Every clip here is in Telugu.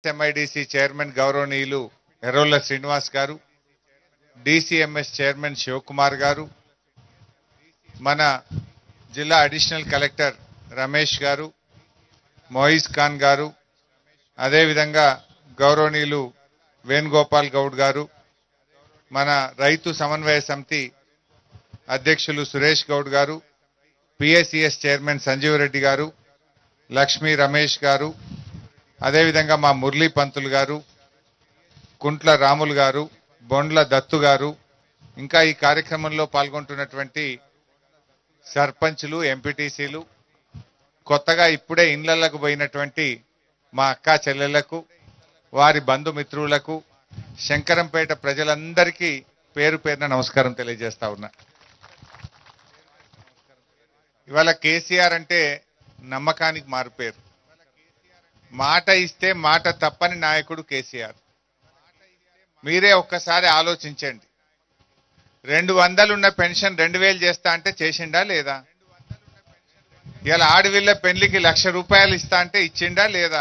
ఎస్ఎంఐడిసి చైర్మన్ గౌరవనీయులు ఎర్రోళ్ల శ్రీనివాస్ గారు, డిసిఎంఎస్ చైర్మన్ శివకుమార్ గారు, మన జిల్లా అడిషనల్ కలెక్టర్ రమేష్ గారు, మొయిజ్ ఖాన్ గారు, అదేవిధంగా గౌరవనీయులు వేణుగోపాల్ గౌడ్ గారు, మన రైతు సమన్వయ సమితి అధ్యక్షులు సురేష్ గౌడ్ గారు, పిఎస్సిఎస్ చైర్మన్ సంజీవ్ రెడ్డి గారు, లక్ష్మీ రమేష్ గారు, అదేవిధంగా మా మురళీ పంతులు గారు, కుంట్ల రాములు గారు, బొండ్ల దత్తు గారు, ఇంకా ఈ కార్యక్రమంలో పాల్గొంటున్నటువంటి సర్పంచులు, ఎంపీటీసీలు, కొత్తగా ఇప్పుడే ఇళ్లకు పోయినటువంటి మా అక్క చెల్లెళ్లకు, వారి బంధుమిత్రులకు, శంకరంపేట ప్రజలందరికీ పేరు పేరున నమస్కారం తెలియజేస్తా ఉన్నా. ఇవాళ కేసీఆర్ అంటే నమ్మకానికి మారుపేరు. మాట ఇస్తే మాట తప్పని నాయకుడు కేసీఆర్. మీరే ఒక్కసారి ఆలోచించండి. 200 ఉన్న పెన్షన్ 2000 చేస్తా అంటే చేసిండా లేదా? ఇవాళ ఆడవిళ్ళ పెళ్లికి 1,00,000 రూపాయలు ఇస్తా అంటే ఇచ్చిండా లేదా?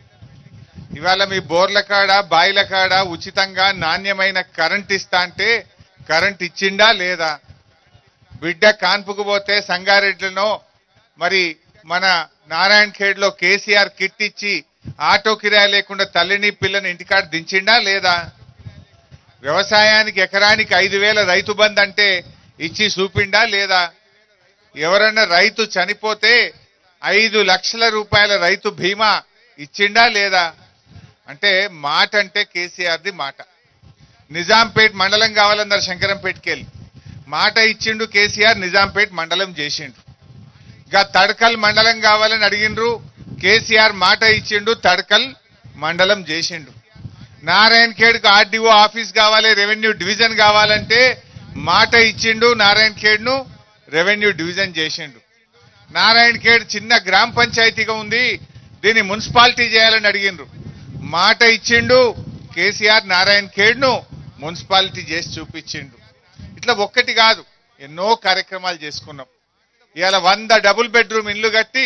ఇవాళ మీ బోర్ల కాడ, బాయిల కాడ ఉచితంగా నాణ్యమైన కరెంట్ ఇస్తా అంటే కరెంట్ ఇచ్చిండా లేదా? బిడ్డ కాన్పుకు పోతే సంగారెడ్డిలో మరి మన నారాయణ ఖేడ్లో కేసీఆర్ కిట్ ఇచ్చి ఆటో కిరాయి లేకుండా తల్లిని పిల్లని ఇంటికాడ దించిండా లేదా? వ్యవసాయానికి ఎకరానికి 5,000 రైతు బంధు అంటే ఇచ్చి చూపిండా లేదా? ఎవరన్నా రైతు చనిపోతే 5 లక్షల రూపాయల రైతు బీమా ఇచ్చిండా లేదా? అంటే మాట అంటే కేసీఆర్ది మాట. నిజాంపేట్ మండలం కావాలన్నారు శంకరంపేటకి వెళ్ళి, మాట ఇచ్చిండు కేసీఆర్, నిజాంపేట్ మండలం చేసిండు. ఇంకా తడకల్ మండలం కావాలని అడిగిండ్రు, కేసీఆర్ మాట ఇచ్చిండు, తడకల్ మండలం చేసిండు. నారాయణ ఖేడ్కు ఆర్డీఓ ఆఫీస్ కావాలి, రెవెన్యూ డివిజన్ కావాలంటే మాట ఇచ్చిండు, నారాయణ ఖేడ్ను రెవెన్యూ డివిజన్ చేసిండు. నారాయణ ఖేడ్ చిన్న గ్రామ పంచాయతీగా ఉంది, దీన్ని మున్సిపాలిటీ చేయాలని అడిగిండ్రు, మాట ఇచ్చిండు కేసీఆర్, నారాయణ ఖేడ్ను మున్సిపాలిటీ చేసి చూపించిండు. ఇట్లా ఒక్కటి కాదు, ఎన్నో కార్యక్రమాలు చేసుకున్నాం. ఇవాళ 100 డబుల్ బెడ్రూమ్ ఇల్లు కట్టి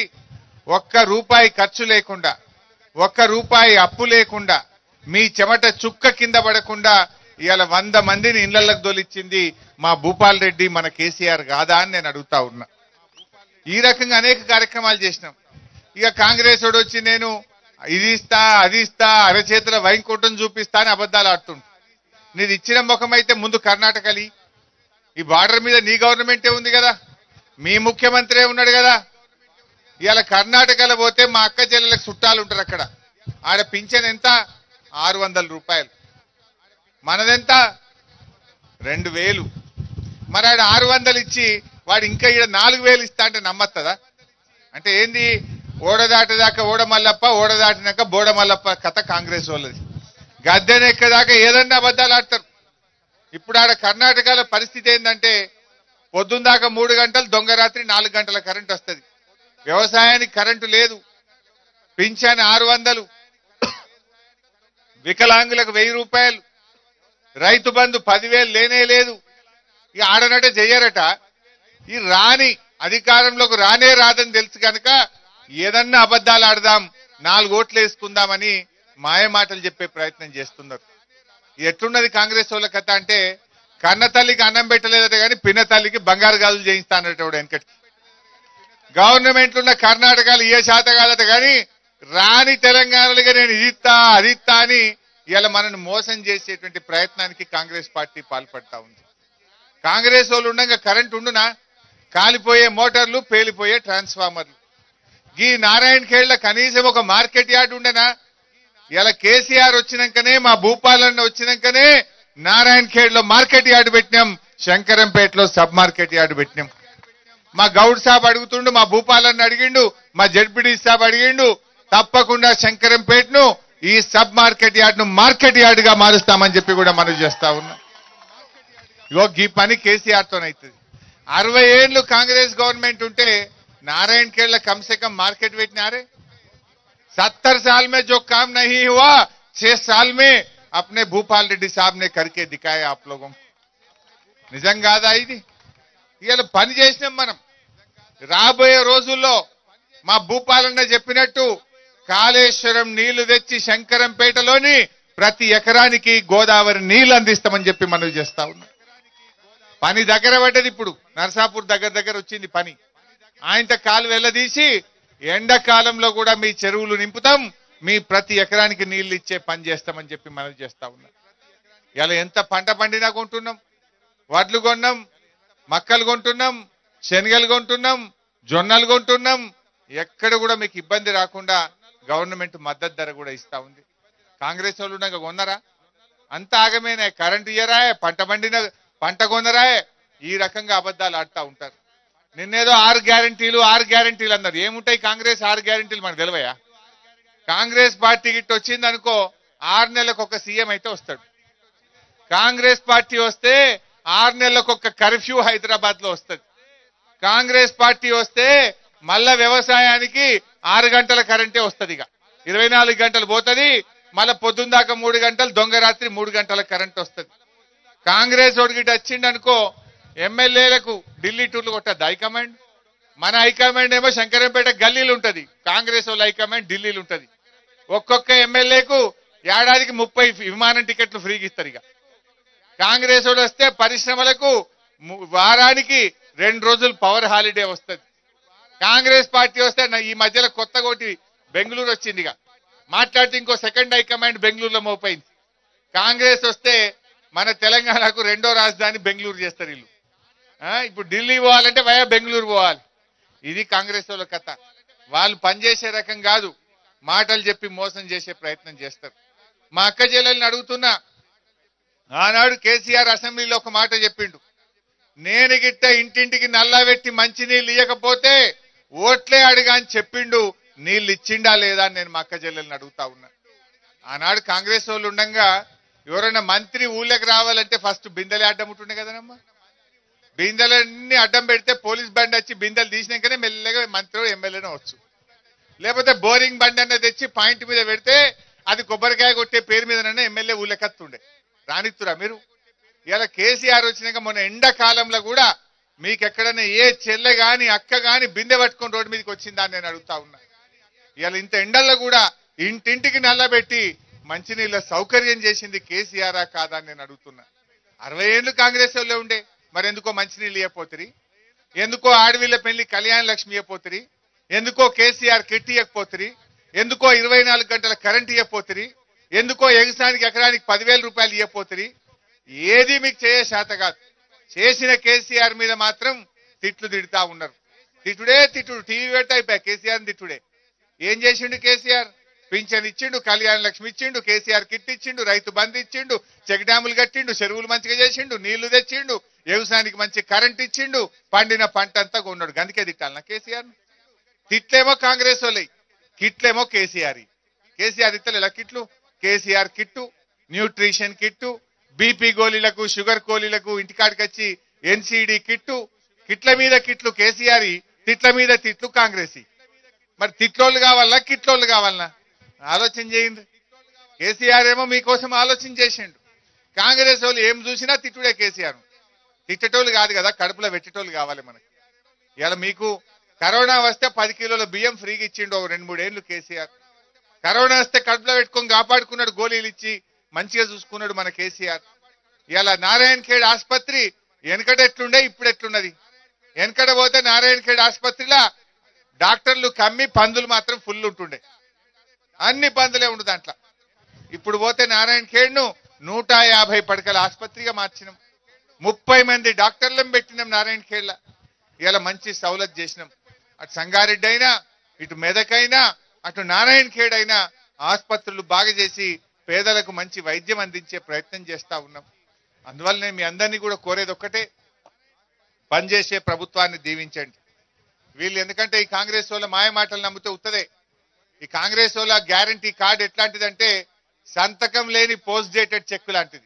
₹1 ఖర్చు లేకుండా, ₹1 అప్పు లేకుండా, మీ చెమట చుక్క కింద పడకుండా ఇవాళ 100 మందిని ఇళ్లకు దొలిచ్చింది మా భూపాల్ రెడ్డి, మన కేసీఆర్ కాదా అని నేను అడుగుతా ఉన్నా. ఈ రకంగా అనేక కార్యక్రమాలు చేసినాం. ఇక కాంగ్రెస్ వాడు వచ్చి నేను ఇది ఇస్తా, అది ఇస్తా, అరచేతుల వైంకోటం చూపిస్తా అని అబద్ధాలు ఆడుతుండు. నీది ఇచ్చిన ముఖం అయితే ముందు కర్ణాటకలి, ఈ బార్డర్ మీద నీ గవర్నమెంటే ఉంది కదా, మీ ముఖ్యమంత్రి ఉన్నాడు కదా. ఇవాళ కర్ణాటకలో పోతే మా అక్క చెల్లెలకు చుట్టాలు ఉంటారు, అక్కడ ఆడ పింఛన్ ఎంత? 600 రూపాయలు. మనదెంత? 2000. మరి ఆడ 600 ఇచ్చి వాడు ఇంకా ఇక్కడ 4000 ఇస్తా అంటే నమ్మత్తదా? అంటే ఏంది? ఓడదాటదాకా ఓడమల్లప్ప, ఓడదాటినాక బోడమల్లప్ప కథ కాంగ్రెస్ వాళ్ళది. గద్దెనెక్కదాకా ఏదన్నా అబద్ధాలు ఆడతారు. ఇప్పుడు ఆడ కర్ణాటకలో పరిస్థితి ఏంటంటే పొద్దున్న దాకా 3 గంటలు, దొంగ రాత్రి 4 గంటల కరెంట్ వస్తుంది. వ్యవసాయానికి కరెంటు లేదు, పింఛన్ 600, వికలాంగులకు 1000 రూపాయలు, రైతు బంధు 10,000 లేనే లేదు. ఇక ఆడనట చెయ్యరట. ఈ రాని అధికారంలోకి రానే రాదని తెలుసు కనుక ఏదన్నా అబద్ధాలు ఆడదాం, 4 ఓట్లు వేసుకుందామని మాయమాటలు చెప్పే ప్రయత్నం చేస్తున్నారు. ఎట్లున్నది కాంగ్రెస్ వాళ్ళ కథ అంటే, కన్న తల్లికి అన్నం పెట్టలేదట కానీ పిన్న తల్లికి బంగారు గాజులు చేయిస్తానట వెనకటి. గవర్నమెంట్ ఉన్న కర్ణాటకలో ఏ శాత కాదట కానీ రాని తెలంగాణలుగా నేను ఇది ఇస్తా, అది ఇస్తా అని ఇలా మనల్ని మోసం చేసేటువంటి ప్రయత్నానికి కాంగ్రెస్ పార్టీ పాల్పడతా ఉంది. కాంగ్రెస్ వాళ్ళు ఉండగా కరెంట్ ఉండునా? కాలిపోయే మోటార్లు, పేలిపోయే ట్రాన్స్ఫార్మర్లు. ఈ నారాయణ ఖేడ్ల కనీసం ఒక మార్కెట్ యార్డ్ ఉండనా? ఇలా కేసీఆర్ వచ్చినాకనే, మా భూపాలన్న వచ్చినాకనే నారాయణ ఖేడ్లో మార్కెట్ యార్డ్ పెట్టినాం, శంకరంపేటలో సబ్ మార్కెట్ యార్డ్ పెట్టినాం. మా గౌడ్ సాబ్ అడుగుతుండు, మా భూపాలన్న అడిగిండు, మా జడ్పీడీ సాబ్ అడిగిండు, తప్పకుండా శంకరంపేటను ఈ సబ్ మార్కెట్ యార్డ్ ను మార్కెట్ యార్డ్ గా మారుస్తామని చెప్పి కూడా మనం చేస్తా ఉన్నాం. ఇగో ఈ పని కేసీఆర్ తోనైతుంది. 60 ఏళ్లు కాంగ్రెస్ గవర్నమెంట్ ఉంటే नारायण खेड़ कम से कम मार्केट वेट आ रहे 70 साल में जो काम नहीं हुआ 6 साल में अपने भूपाल रेड्डी साहब ने करके दिखाया आप लोगों को నిజం కాదా ఇది ఇయాల పని చేసినాం మనం రాబోయే రోజుల్లో మా భూపాలన్న చెప్పినట్టు కాళేశ్వరం నీళ్లు తెచ్చి శంకరంపేటలోని ప్రతి ఎకరానికి గోదావరి నీళ్లు అందిస్తామని చెప్పి మనవి చేస్తా ఉన్నాం. పని దగ్గర పడ్డది. ఇప్పుడు నర్సాపూర్ దగ్గర వచ్చింది పని. ఆయనతో కాలు వెళ్ళదీసి ఎండాకాలంలో కూడా మీ చెరువులు నింపుతాం, మీ ప్రతి ఎకరానికి నీళ్లు ఇచ్చే పని చేస్తామని చెప్పి మనవి చేస్తా ఉన్నాం. ఇలా ఎంత పంట పండినా కొంటున్నాం, వడ్లు కొన్నాం, మక్కలు కొంటున్నాం, శనగలు కొంటున్నాం, జొన్నలు కొంటున్నాం. ఎక్కడ కూడా మీకు ఇబ్బంది రాకుండా గవర్నమెంట్ మద్దతు ధర కూడా ఇస్తా ఉంది. కాంగ్రెస్ వాళ్ళు ఉన్నాక కొన్నారా? అంత ఆగమేనా? కరెంట్ ఇయ్యరా? పంట కొనరా? ఈ రకంగా అబద్ధాలు ఆడుతూ ఉంటారు. నిన్నేదో 6 గ్యారంటీలు అన్నారు. ఏముంటాయి కాంగ్రెస్ 6 గ్యారంటీలు మనకు తెలివయా? కాంగ్రెస్ పార్టీ గిట్టు వచ్చింది అనుకో, 6 నెలలకు ఒక సీఎం అయితే వస్తాడు. కాంగ్రెస్ పార్టీ వస్తే 6 నెలలకు ఒక కర్ఫ్యూ హైదరాబాద్ లో వస్తుంది. కాంగ్రెస్ పార్టీ వస్తే మళ్ళా వ్యవసాయానికి 6 గంటల కరెంటే వస్తుంది. ఇక 24 గంటలు పోతుంది. మళ్ళా పొద్దున్న దాకా 3 గంటలు, దొంగ రాత్రి 3 గంటల కరెంట్ వస్తుంది. కాంగ్రెస్ ఒడిగిటి వచ్చిండనుకో, ఎమ్మెల్యేలకు ఢిల్లీ టూర్లు కొట్టద్దు హైకమాండ్. మన హైకమాండ్ ఏమో శంకరంపేట గల్లీలు ఉంటది, కాంగ్రెస్ వాళ్ళ హైకమాండ్ ఢిల్లీలు ఉంటది. ఒక్కొక్క ఎమ్మెల్యేకు ఏడాదికి 30 విమానం టికెట్లు ఫ్రీగా ఇస్తారు. ఇక కాంగ్రెస్ వాడు వస్తే పరిశ్రమలకు వారానికి 2 రోజులు పవర్ హాలిడే వస్తుంది. కాంగ్రెస్ పార్టీ వస్తే ఈ మధ్యలో కొత్తగోటి బెంగళూరు వచ్చింది. ఇక మాట్లాడితే ఇంకో సెకండ్ హైకమాండ్ బెంగళూరులో మోపైంది. కాంగ్రెస్ వస్తే మన తెలంగాణకు 2వ రాజధాని బెంగళూరు చేస్తారు వీళ్ళు. ఇప్పుడు ఢిల్లీ పోవాలంటే వయా బెంగళూరు పోవాలి. ఇది కాంగ్రెస్ వాళ్ళ కథ. వాళ్ళు పనిచేసే రకం కాదు, మాటలు చెప్పి మోసం చేసే ప్రయత్నం చేస్తారు. మా అక్క చెల్లెల్ని అడుగుతున్నా, ఆనాడు కేసీఆర్ అసెంబ్లీలో ఒక మాట చెప్పిండు, నేను గిట్ట ఇంటింటికి నల్లా పెట్టి మంచినీళ్ళు ఇవ్వకపోతే ఓట్లే అడిగా అని చెప్పిండు. నీళ్ళు ఇచ్చిండా లేదా అని నేను మా అక్క చెల్లెల్ని అడుగుతా ఉన్నా. ఆనాడు కాంగ్రెస్ వాళ్ళు ఉండగా ఎవరైనా మంత్రి ఊళ్ళకి రావాలంటే ఫస్ట్ బిందెలే అడ్డం ఉంటుండే కదనమ్మా. బిందెలన్నీ అడ్డం పెడితే పోలీస్ బండి వచ్చి బిందెలు తీసినాకనే మెల్లగా మంత్రి ఎమ్మెల్యేనే వచ్చు. లేకపోతే బోరింగ్ బండి అన్న తెచ్చి పాయింట్ మీద పెడితే అది కొబ్బరికాయ కొట్టే పేరు మీదనన్నా ఎమ్మెల్యే ఊళ్ళకత్తుండే. రానిత్తురా మీరు? ఇలా కేసీఆర్ వచ్చినాక మొన్న ఎండాకాలంలో కూడా మీకు ఎక్కడన్నా ఏ చెల్లె గాని అక్క గాని బిందె పట్టుకొని రోడ్డు మీదకి వచ్చిందా అని నేను అడుగుతా ఉన్నా. ఇలా ఇంత ఎండల్లో కూడా ఇంటింటికి నల్లబెట్టి మంచినీళ్ళ సౌకర్యం చేసింది కేసీఆరా కాదా అని నేను అడుగుతున్నా. 60 ఏళ్ళు కాంగ్రెస్ వాళ్ళే ఉండే, మరి ఎందుకో మంచినీళ్ళు ఇవ్వపోతురి, ఎందుకో ఆడవిళ్ళ పెళ్లి కళ్యాణ లక్ష్మి ఇవ్వపోతురి, ఎందుకో కేసీఆర్ కిట్ ఇవ్వకపోతురి, ఎందుకో 24 గంటల కరెంట్ ఇవ్వపోతురి, ఎందుకో ఎగసానికి ఎకరానికి 10,000 రూపాయలు ఇవ్వపోతురి. ఏది మీకు చేయ శాత కాదు. చేసిన కేసీఆర్ మీద మాత్రం తిట్లు తిడతా ఉన్నారు. తిట్టుడే తిట్టుడు, టీవీ పెట్టి అయిపోయా కేసీఆర్ తిట్టుడే. ఏం చేసిండు కేసీఆర్? పింఛన్ ఇచ్చిండు, కళ్యాణ లక్ష్మి ఇచ్చిండు, కేసీఆర్ కిట్ ఇచ్చిండు, రైతు బంధు ఇచ్చిండు, చెక్ డ్యాములు కట్టిండు, చెరువులు మంచిగా చేసిండు, నీళ్లు తెచ్చిండు, వ్యవసాయానికి మంచి కరెంట్ ఇచ్చిండు, పండిన పంట అంతా కొన్నాడు. అందుకే తిట్టాలన్నా కేసీఆర్? తిట్లేమో కాంగ్రెస్ వాళ్ళవి, కిట్లేమో కేసీఆర్. కేసీఆర్ ఇస్తలేలా కిట్లు? KCR kit, nutrition kit, BP గోళీలకు, షుగర్ గోళీలకు ఇంటికాడికి వచ్చి ఎన్సీడీ కిట్టు, కిట్ల మీద కిట్లు కేసీఆర్, తిట్ల మీద తిట్లు కాంగ్రెస్. మరి తిట్లోళ్ళు కావాలన్నా కిట్లోళ్ళు కావాలన్నా? ఆలోచన చేయండి. కేసీఆర్ ఏమో మీకోసం ఆలోచన చేసిండు. కాంగ్రెస్ వాళ్ళు ఏం చూసినా తిట్టుడే కేసీఆర్. తిట్టేటోళ్ళు కాదు కదా, కడుపులో పెట్టేటోళ్ళు కావాలి మనకి. ఇలా మీకు కరోనా వస్తే 10 కిలోల బియ్యం ఫ్రీగా ఇచ్చిండు 2-3 ఏళ్ళు కేసీఆర్. కరోనా వస్తే కడుపులో పెట్టుకొని కాపాడుకున్నాడు, గోళీలు ఇచ్చి మంచిగా చూసుకున్నాడు మన కేసీఆర్. ఇలా నారాయణ ఖేడ్ ఆసుపత్రి వెనకట ఎట్లుండే ఇప్పుడు ఎట్లున్నది? వెనకట పోతే నారాయణ ఖేడ్ ఆసుపత్రిలో డాక్టర్లు కమ్మి, పందులు మాత్రం ఫుల్ ఉంటుండే, అన్ని పందులే ఉండు దాంట్లో. ఇప్పుడు పోతే నారాయణ ఖేడ్ ను 150 పడకల ఆసుపత్రిగా మార్చినాం, 30 మంది డాక్టర్లను పెట్టినాం నారాయణ ఖేడ్లో. ఇలా మంచి సౌలత్ చేసినాం. అటు సంగారెడ్డి అయినా, ఇటు మెదక్ అయినా, అటు నారాయణ ఖేడ్ అయినా ఆసుపత్రులు బాగా చేసి పేదలకు మంచి వైద్యం అందించే ప్రయత్నం చేస్తా ఉన్నాం. అందువల్ల నేను మీ అందరినీ కూడా కోరేది ఒక్కటే, పనిచేసే ప్రభుత్వాన్ని దీవించండి. వీళ్ళు ఎందుకంటే ఈ కాంగ్రెస్ వాళ్ళ మాయ మాటలు నమ్మితే ఉత్తదే. ఈ కాంగ్రెస్ వాళ్ళ గ్యారంటీ కార్డు ఎట్లాంటిదంటే సంతకం లేని పోస్ట్ డేటెడ్ చెక్ లాంటిది.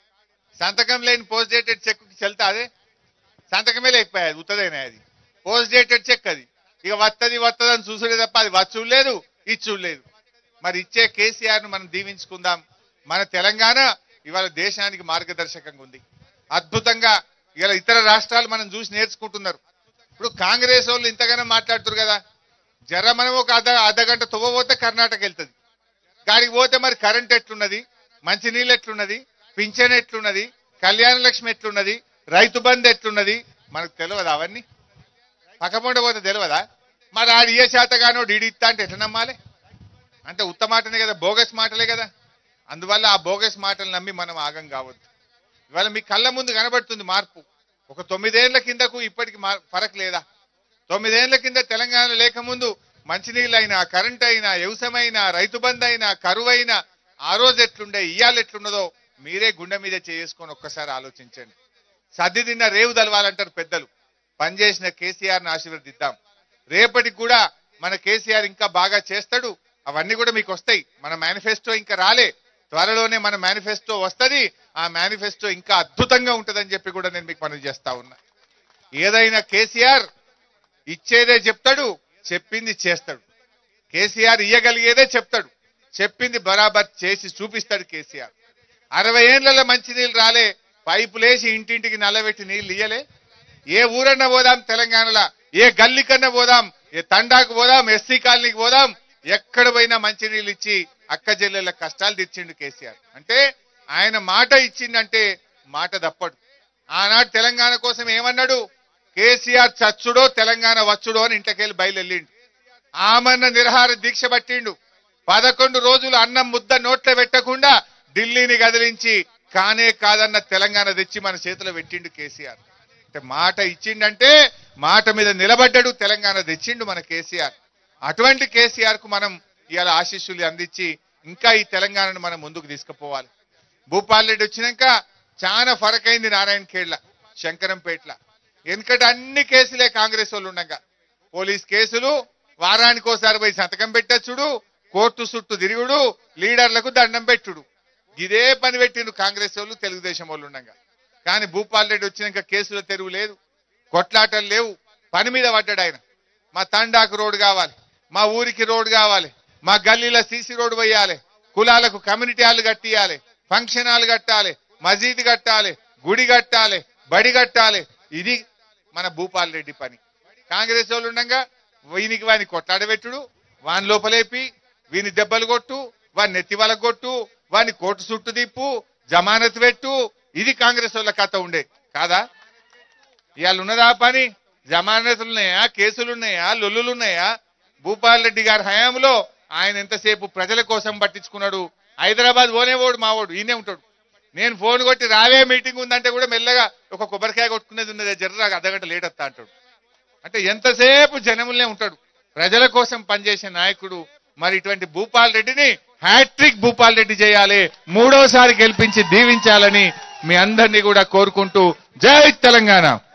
సంతకం లేని పోస్ట్ డేటెడ్ చెక్ చెల్తా అదే సంతకమే లేకపోయాది, ఉత్తదేనా అది పోస్ట్ డేటెడ్ చెక్. అది ఇక వత్తది అని చూసుడే తప్ప అది వచ్చుడు లేదు, ఇచ్చుడు లేదు. మరి ఇచ్చే కేసీఆర్ ను మనం దీవించుకుందాం. మన తెలంగాణ ఇవాళ దేశానికి మార్గదర్శకంగా ఉంది. అద్భుతంగా ఇలా ఇతర రాష్ట్రాలు మనం చూసి నేర్చుకుంటున్నారు. ఇప్పుడు కాంగ్రెస్ వాళ్ళు ఇంతగానో మాట్లాడుతారు కదా, జర మనం ఒక అర్ధగంట తువ్వబోతే కర్ణాటక వెళ్తుంది. గాడికి పోతే మరి కరెంట్ ఎట్లున్నది, మంచినీళ్ళు ఎట్లున్నది, పింఛన్ ఎట్లున్నది, కళ్యాణ లక్ష్మి ఎట్లున్నది, రైతు బంధు ఎట్లున్నది మనకు తెలియదు. అవన్నీ పక్కపొండ పోతే తెలియదా? మరి ఆడు ఏ శాతగానో డీడీ ఇస్తా అంటే ఎట్లా నమ్మాలి? అంటే ఉత్తమాటనే కదా, బోగస్ మాటలే కదా. అందువల్ల ఆ బోగస్ మాటలు నమ్మి మనం ఆగం కావద్దు. ఇవాళ మీ కళ్ళ ముందు కనబడుతుంది మార్పు. ఒక 9 ఏళ్ల కిందకు ఇప్పటికి ఫరక్ లేదా? 9 ఏళ్ల కింద తెలంగాణ లేకముందు మంచినీళ్ళైనా, కరెంట్ అయినా, వ్యవసాయమైనా, రైతు బంధు అయినా, కరువైనా ఆ రోజు ఎట్లుండే, ఇయ్యాలు ఎట్లున్నదో మీరే గుండె మీద చేసుకొని ఒక్కసారి ఆలోచించండి. సర్ది తిన్న రేవు దలవాలంటారు పెద్దలు. పనిచేసిన కేసీఆర్ని ఆశీర్వదిద్దాం. రేపటికి కూడా మన కేసీఆర్ ఇంకా బాగా చేస్తాడు. అవన్నీ కూడా మీకు వస్తాయి. మన మేనిఫెస్టో ఇంకా రాలే, త్వరలోనే మన మేనిఫెస్టో వస్తుంది. ఆ మేనిఫెస్టో ఇంకా అద్భుతంగా ఉంటుందని చెప్పి కూడా నేను మీకు మనవి చేస్తా ఉన్నా. ఏదైనా కేసీఆర్ ఇచ్చేదే చెప్తాడు, చెప్పింది చేస్తాడు. కేసీఆర్ ఇయ్యగలిగేదే చెప్తాడు, చెప్పింది బరాబర్ చేసి చూపిస్తాడు కేసీఆర్. 60 ఏళ్లలో మంచినీళ్ళు రాలే, పైపులేసి ఇంటింటికి నల్లబెట్టి నీళ్లు ఇయ్యలే. ఏ ఊరన్నా పోదాం తెలంగాణలో, ఏ గల్లీ కన్నా పోదాం, ఏ తండాకు పోదాం, ఎస్సీ కాలనీకి పోదాం, ఎక్కడ పోయినా మంచినీళ్ళు ఇచ్చి అక్క చెల్లెళ్ళ కష్టాలు తెచ్చిండు కేసీఆర్. అంటే ఆయన మాట ఇచ్చిందంటే మాట తప్పడు. ఆనాడు తెలంగాణ కోసం ఏమన్నాడు? కేసీఆర్ చచ్చుడో తెలంగాణ వచ్చుడో అని ఇంట్లోకెళ్ళి బయలుదేరిండు. ఆమన్న నిరహార దీక్ష పట్టిండు. 11 రోజులు అన్నం ముద్ద నోట్లో పెట్టకుండా ఢిల్లీని కదిలించి కానే కాదన్న తెలంగాణ తెచ్చి మన చేతిలో పెట్టిండు కేసీఆర్. అంటే మాట ఇచ్చిండంటే మాట మీద నిలబడ్డాడు, తెలంగాణ తెచ్చిండు మన కేసీఆర్. అటువంటి కేసీఆర్ కు మనం ఇవాళ ఆశీస్సులు అందించి ఇంకా ఈ తెలంగాణను మనం ముందుకు తీసుకుపోవాలి. భూపాల్ రెడ్డి వచ్చినాక చాలా ఫరక్ అయింది నారాయణ ఖేడ్ల, శంకరంపేట్ల. ఎందుకంటే అన్ని కేసులే కాంగ్రెస్ వాళ్ళు ఉండగా, పోలీస్ కేసులు, వారానికోసారి పోయి సంతకం పెట్టచ్చుడు, కోర్టు చుట్టూ తిరుగుడు, లీడర్లకు దండం పెట్టుడు, ఇదే పని పెట్టిండు కాంగ్రెస్ వాళ్ళు, తెలుగుదేశం వాళ్ళు ఉండగా. కానీ భూపాల్ రెడ్డి వచ్చినాక కేసుల తెరువు లేదు, కొట్లాటలు లేవు, పని మీద పడ్డాడు ఆయన. మా తండాకు రోడ్డు కావాలి, మా ఊరికి రోడ్డు కావాలి, మా గల్లీలో సీసీ రోడ్డు వేయాలి, కులాలకు కమ్యూనిటీ హాల్ కట్టియాలి, ఫంక్షన్ హాల్ కట్టాలి, మసీదు కట్టాలి, గుడి కట్టాలి, బడి కట్టాలి. ఇది మన భూపాల్ రెడ్డి పని. కాంగ్రెస్ వాళ్ళు ఉండగా వీనికి వాని కొట్లాడబెట్టుడు, వాని లోపలేపి వీని దెబ్బలు కొట్టు, వాని నెత్తి వాళ్ళకు కొట్టు, వాని కోర్టు చుట్టూ తిప్పు, జమానత్ పెట్టు, ఇది కాంగ్రెస్ వాళ్ళ కథ ఉండే కాదా? ఇవాళ ఉన్నదా పని? జమానతులున్నాయా, కేసులున్నాయా, లొల్లులున్నాయా? భూపాల్ రెడ్డి గారి హయాంలో ఆయన ఎంతసేపు ప్రజల కోసం పట్టించుకున్నాడు. హైదరాబాద్ పోనేవాడు మావాడు, ఈయనే ఉంటాడు. నేను ఫోన్ కొట్టి రావే మీటింగ్ ఉందంటే కూడా మెల్లగా ఒక కొబ్బరికాయ కొట్టుకునేది ఉన్నదే, జర్ర అర్ధగంట లేట్ వస్తా అంటాడు. అంటే ఎంతసేపు జనములనే ఉంటాడు, ప్రజల కోసం పనిచేసే నాయకుడు. మరి ఇటువంటి భూపాల్ రెడ్డిని హ్యాట్రిక్ భూపాల్ రెడ్డి చేయాలి, 3వసారి గెలిపించి దీవించాలని మీ అందరినీ కూడా కోరుకుంటూ జై తెలంగాణ.